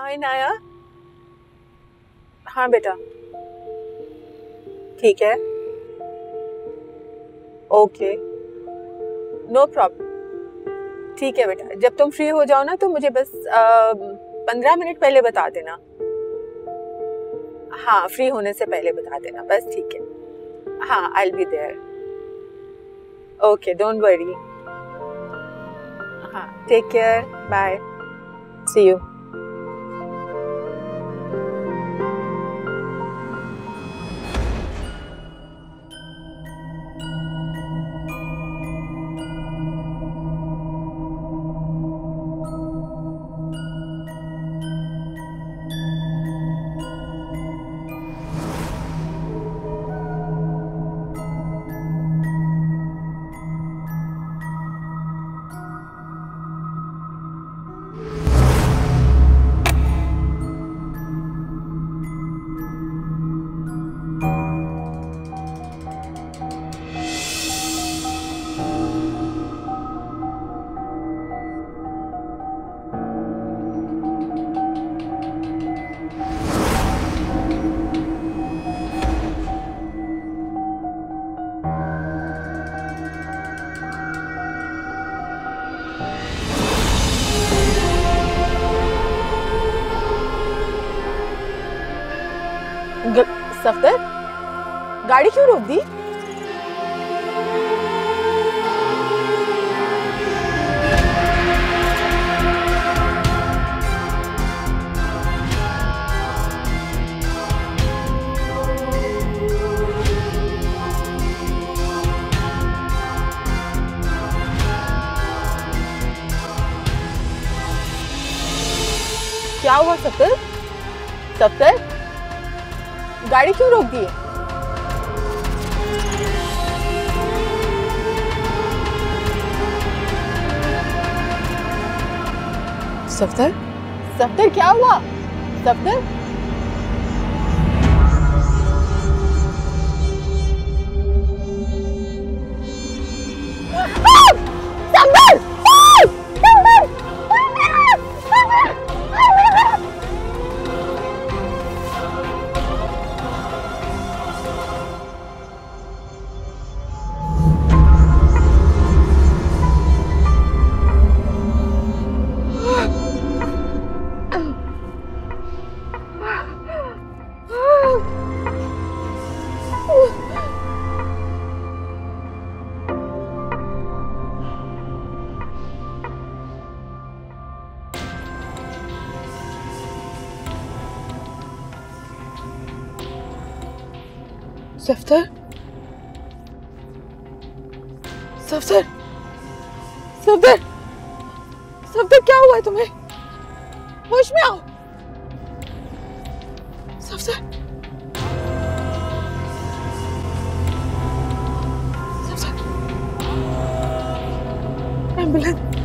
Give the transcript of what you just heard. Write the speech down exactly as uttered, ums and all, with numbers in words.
हाय नाया। हाँ बेटा ठीक है, ओके नो प्रॉब्लम। ठीक है बेटा, जब तुम फ्री हो जाओ ना तो मुझे बस पंद्रह मिनट पहले बता देना। हाँ फ्री होने से पहले बता देना बस, ठीक है। हाँ I will be there. Okay don't worry. हाँ take care, bye, see you. Safdar, गाड़ी क्यों रोक दी? क्या हुआ सफदर? सफदर, गाड़ी क्यों रोक दी है? सफदर, सफदर क्या हुआ? सफदर, सफदर, सफदर, सफदर, सफदर क्या हुआ है तुम्हें? होश में आओ। सफदर, सफदर, एम्बुलेंस।